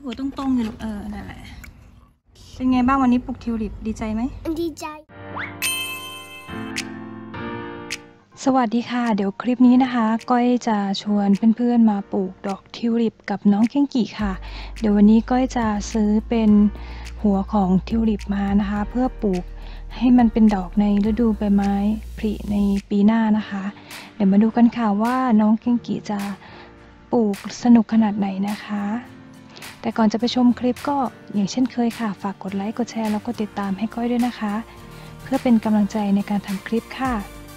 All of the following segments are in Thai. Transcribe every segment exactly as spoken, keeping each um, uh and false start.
หัวตรงๆอยู่เออนั่นแหละเป็นไงบ้างวันนี้ปลูกทิวลิปดีใจไหมดีใจสวัสดีค่ะเดี๋ยวคลิปนี้นะคะก้อยจะชวนเพื่อนๆมาปลูกดอกทิวลิปกับน้องเก้งกี่ค่ะเดี๋ยววันนี้ก้อยจะซื้อเป็นหัวของทิวลิปมานะคะเพื่อปลูกให้มันเป็นดอกในฤดูใบไม้ผลิในปีหน้านะคะเดี๋ยวมาดูกันค่ะว่าน้องเก้งกี่จะปลูกสนุกขนาดไหนนะคะแต่ก่อนจะไปชมคลิปก็อย่างเช่นเคยค่ะฝากกดไลค์กดแชร์แล้วก็ติดตามให้ก้อยด้วยนะคะเพื่อเป็นกำลังใจในการทำคลิปค่ะ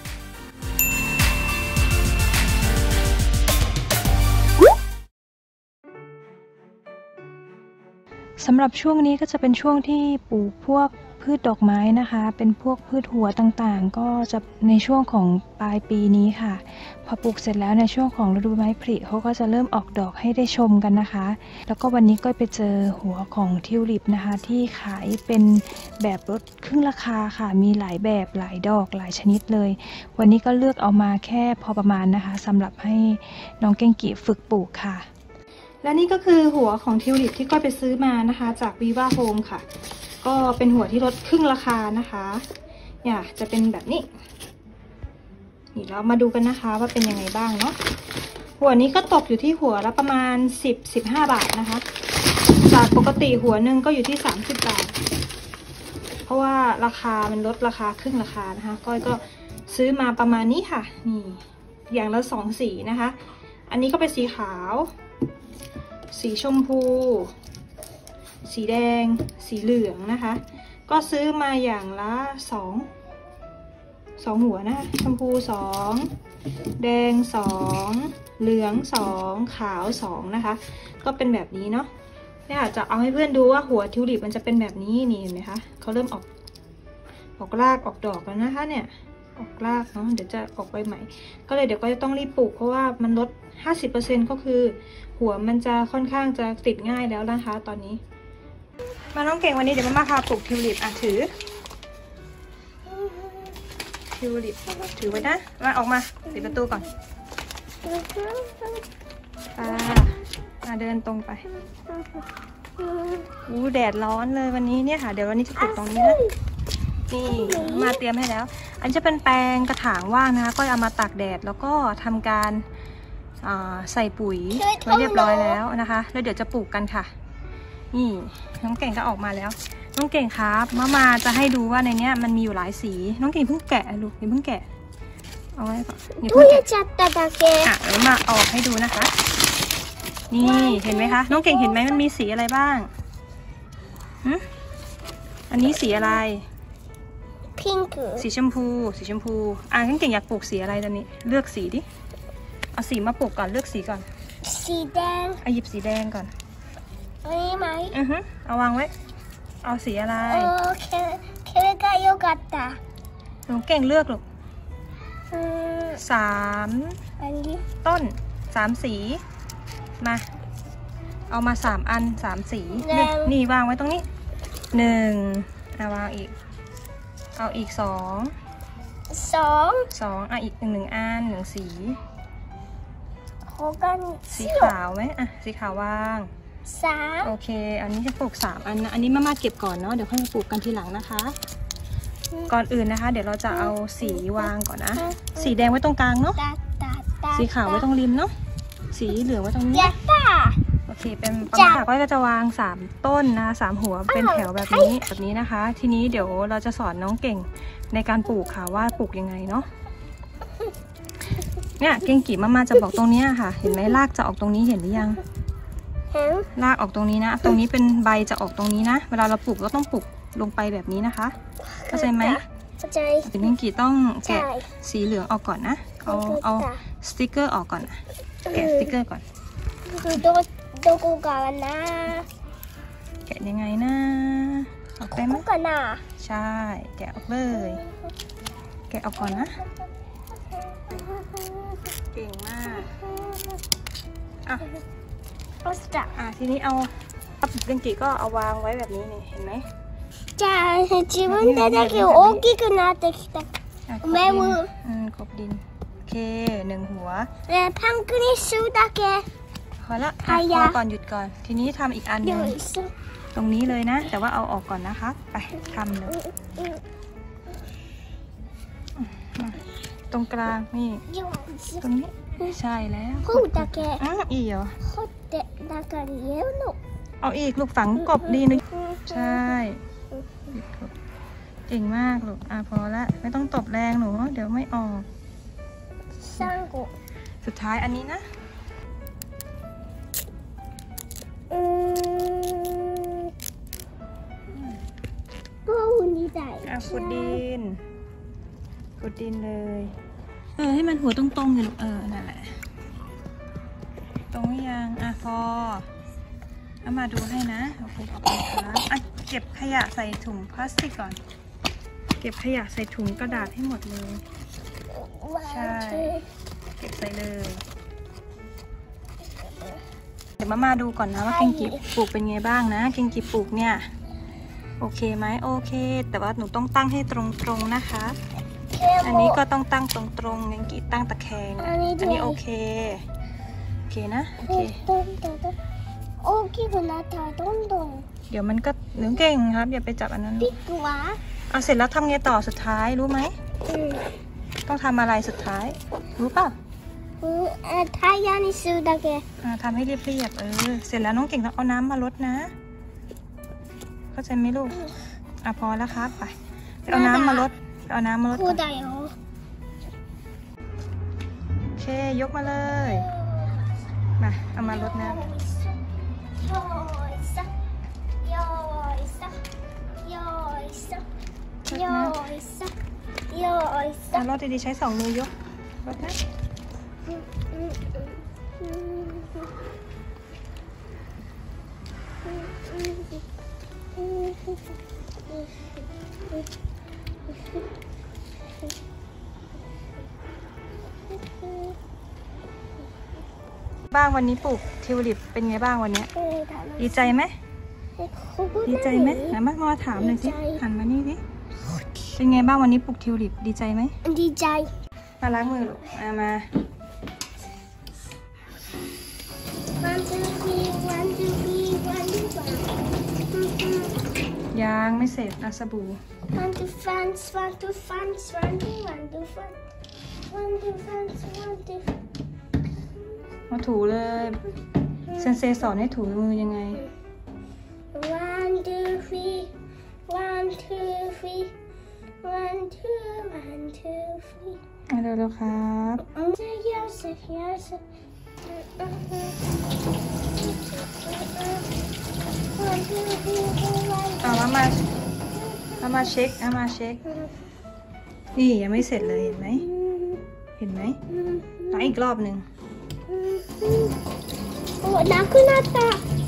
สำหรับช่วงนี้ก็จะเป็นช่วงที่ปลูกพวกพืชดอกไม้นะคะเป็นพวกพืชหัวต่างๆก็จะในช่วงของปลายปีนี้ค่ะพอปลูกเสร็จแล้วในช่วงของฤดูไม้ผลิเขาก็จะเริ่มออกดอกให้ได้ชมกันนะคะแล้วก็วันนี้ก็ไปเจอหัวของทิวลิปนะคะที่ขายเป็นแบบลดครึ่งราคาค่ะมีหลายแบบหลายดอกหลายชนิดเลยวันนี้ก็เลือกเอามาแค่พอประมาณนะคะสำหรับให้น้องเก้งกี่ฝึกปลูกค่ะและนี่ก็คือหัวของทิวลิปที่ก้อยไปซื้อมานะคะจากวีวาโฮมค่ะก็เป็นหัวที่ลดครึ่งราคานะคะเนี่ยจะเป็นแบบนี้นี่เรามาดูกันนะคะว่าเป็นยังไงบ้างเนาะหัวนี้ก็ตกอยู่ที่หัวละประมาณสิบ สิบห้าบาทนะคะจากปกติหัวหนึ่งก็อยู่ที่สามสิบบาทเพราะว่าราคามันลดราคาครึ่งราคานะคะก้อยก็ซื้อมาประมาณนี้ค่ะนี่อย่างละสองสีนะคะอันนี้ก็เป็นสีขาวสีชมพูสีแดงสีเหลืองนะคะก็ซื้อมาอย่างละสองสองหัวนะคะชมพูสองแดงสองเหลืองสองขาวสองนะคะก็เป็นแบบนี้เนาะนี่อาจจะเอาให้เพื่อนดูว่าหัวทิวลิปมันจะเป็นแบบนี้นี่เห็นไหมคะเขาเริ่มออกออกรากออกดอกแล้วนะคะเนี่ยออกรากเนาะเดี๋ยวจะออกใบใหม่ก็เลยเดี๋ยวก็จะต้องรีบปลูกเพราะว่ามันลด ห้าสิบเปอร์เซ็นต์ ก็คือหัวมันจะค่อนข้างจะติดง่ายแล้วนะคะตอนนี้มาน้องเก่งวันนี้เดี๋ยวมาพาปลูกทิวลิปอ่ะถือทิวลิปถือไว้นะมาออกมาปิดประตูก่อนอ่าเดินตรงไปอู้แดดร้อนเลยวันนี้เนี่ยค่ะเดี๋ยววันนี้จะปลูกตรงนี้นะนี่มาเตรียมให้แล้วอันนี้จะเป็นแปลงกระถางว่างนะคะก็เอามาตากแดดแล้วก็ทำการใส่ปุ๋ยไว้เรียบร้อยแล้วนะคะแล้วเดี๋ยวจะปลูกกันค่ะนี่น้องเก่งก็ออกมาแล้วน้องเก่งครับมามาจะให้ดูว่าในเนี้ยมันมีอยู่หลายสีน้องเก่งเพิ่งแกะลูกอย่าเพิ่งแกะเอาไว้ก่อนอย่าเพิ่งแกะอ่ะเดี๋ยวมาออกให้ดูนะคะนี่เห็นไหมคะน้องเก่งเห็นไหมมันมีสีอะไรบ้างหืมอันนี้สีอะไรพิงค์สีชมพูสีชมพูอ่ะน้องเก่งอยากปลูกสีอะไรตอนนี้เลือกสีดิเอาสีมาปลูกก่อนเลือกสีก่อนสีแดงเอาหยิบสีแดงก่อนนี่ไหมอือฮึเอาวางไว้เอาสีอะไรโอเคเคเก็โยกัตตาน้องเก่งเลือกลูกสามต้นสามสีมาเอามาสามอันสามสีนี่วางไว้ตรงนี้หนึ่งเอาวางอีกเอาอีกสองสองสองอ่ะอีกหนึ่งหนึ่งอันหนึ่งสีสีขาวไหมอ่ะสีขาววางสามโอเคอันนี้จะปลูกสามอันนะอันนี้มามาเก็บก่อนเนาะเดี๋ยวค่อยมาปลูกกันทีหลังนะคะก่อนอื่นนะคะเดี๋ยวเราจะเอาสีวางก่อนนะสีแดงไว้ตรงกลางเนาะสีขาวไว้ตรงริมเนาะสีเหลืองไว้ตรงนี้โอเคเป็นประมาณก็จะวางสามต้นนะสามหัวเป็นแถวแบบนี้แบบนี้นะคะทีนี้เดี๋ยวเราจะสอนน้องเก่งในการปลูกค่ะว่าปลูกยังไงเนาะเนี่ยเก่งกี่มามาจะบอกตรงนี้ค่ะเห็นไหมรากจะออกตรงนี้เห็นหรือยังรากออกตรงนี้นะตรงนี้เป็นใบจะออกตรงนี้นะเวลาเราปลูกก็ต้องปลูกลงไปแบบนี้นะคะเข้าใจไหมเข้าใจเก่งกี่ต้องแกะสีเหลืองออกก่อนนะเอาเอาสติกเกอร์ออกก่อนนะแกะสติกเกอร์ก่อนโดโดกูกันนะแกะยังไงนะออกไปไหมกันนะใช่แกะออกเลยแกะออกก่อนนะเก่งมากอ่ะอ่ะทีนี้เอาอับเก่งกี่ก็เอาวางไว้แบบนี้นี่เห็นไหมじゃあ自分でだけ大きくなってきたแม่มืออืมกบดินโอเคหนึ่งหัวแล้วพังกนิสูだけขอละอ่ะพอก่อนหยุดก่อนทีนี้ทำอีกอันหนึงตรงนี้เลยนะแต่ว่าเอาออกก่อนนะคะไปทำเลยตรงกลางนี่ตรงนี้ใช่แล้วพูดだけอ่ะอีกเหรอ掘って中に入れるのเอาอีกลูกฝังกบดีนึงใช่เก่งมากลูกอ่ะพอละไม่ต้องตบแรงหนูเดี๋ยวไม่ออกสาม個สุดท้ายอันนี้นะอืมก็อุ่นดีใจอ่ะขุดดินขุดดินเลยเออให้มันหัวตรงๆเลยลูกเออนั่นแหละตรงยังอ่ะพอเอามาดูให้นะโอเคขอบคุณครับอ่ะเก็บขยะใส่ถุงพลาสติกก่อนเก็บขยะใส่ถุงกระดาษให้หมดเลยใช่เก็บใส่เลยเดี๋ยวมามาดูก่อนนะว่าเกงกีปลูกเป็นไงบ้างนะเกงกีปลูกเนี่ยโอเคไหมโอเคแต่ว่าหนูต้องตั้งให้ตรงๆนะคะอันนี้ก็ต้องตั้งตรงๆเกงกีตั้งตะแคงอันนี้โอเคโอเคนะโอเค大きくなったらどんどんเดี๋ยวมันก็หนูเก่งครับอย่าไปจับอันนั้นปิดหัวเอาเสร็จแล้วทำไงต่อสุดท้ายรู้ไหมต้องทำอะไรสุดท้ายรู้ป่ะอืมทายานิสุดาเกะทำให้เรียบๆเออเสร็จแล้วน้องเก่งต้องเอาน้ำมาลดนะเข้าใจไหมลูกอ่ะพอแล้วครับไปเอาน้ำมาลดเอาน้ำมาลดก่อนโอเคยกมาเลยมาเอามาลดน้ำよいしょよいしょよいしょよいしょよいしょรถดีๆใช้สองมือยกรถนะบ้างวันนี้ปลูกทิวลิปเป็นไงบ้างวันนี้ดีใจไหมดีใจไหมไหนมามาถามหน่อยสิหันมานี่สิเป็นไงบ้างวันนี้ปลูกทิวลิปดีใจไหมดีใจมาล้างมือลูกมามายังไม่เสร็จนะสบู่มาถูเลยเซนเซสอนให้ถูมือยังไง one two three one two three one two one two three เร็วๆครับเอามามาเอามาเช็คเอามาเช็คนี่ยังไม่เสร็จเลยเห็นไหมเห็นไหมล้างอีกรอบหนึ่งโอ้なくなった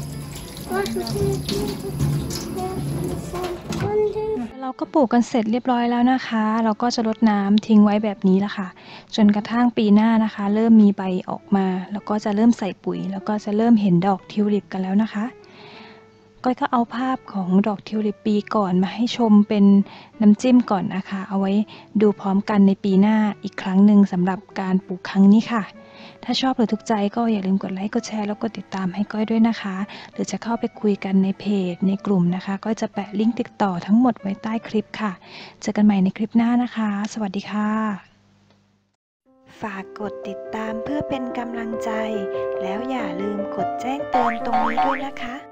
เราก็ปลูกกันเสร็จเรียบร้อยแล้วนะคะเราก็จะรดน้ำทิ้งไว้แบบนี้แหละค่ะจนกระทั่งปีหน้านะคะเริ่มมีใบออกมาแล้วก็จะเริ่มใส่ปุ๋ยแล้วก็จะเริ่มเห็นดอกทิวลิปกันแล้วนะคะก้อยก็เอาภาพของดอกทิวลิปปีก่อนมาให้ชมเป็นน้ำจิ้มก่อนนะคะเอาไว้ดูพร้อมกันในปีหน้าอีกครั้งหนึ่งสำหรับการปลูกครั้งนี้ค่ะถ้าชอบหรือถูกใจก็อย่าลืมกดไลค์กดแชร์แล้วก็ติดตามให้ก้อยด้วยนะคะหรือจะเข้าไปคุยกันในเพจในกลุ่มนะคะก้อยจะแปะลิงก์ติดต่อทั้งหมดไว้ใต้คลิปค่ะเจอกันใหม่ในคลิปหน้านะคะสวัสดีค่ะฝากกดติดตามเพื่อเป็นกำลังใจแล้วอย่าลืมกดแจ้งเตือนตรงนี้ด้วยนะคะ